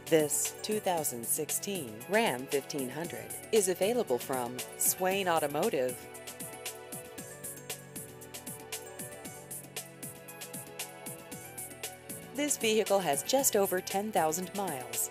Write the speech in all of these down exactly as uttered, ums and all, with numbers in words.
This two thousand sixteen Ram fifteen hundred is available from Swain Automotive. This vehicle has just over ten thousand miles.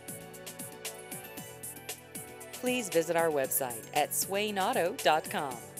Please visit our website at swain auto dot com.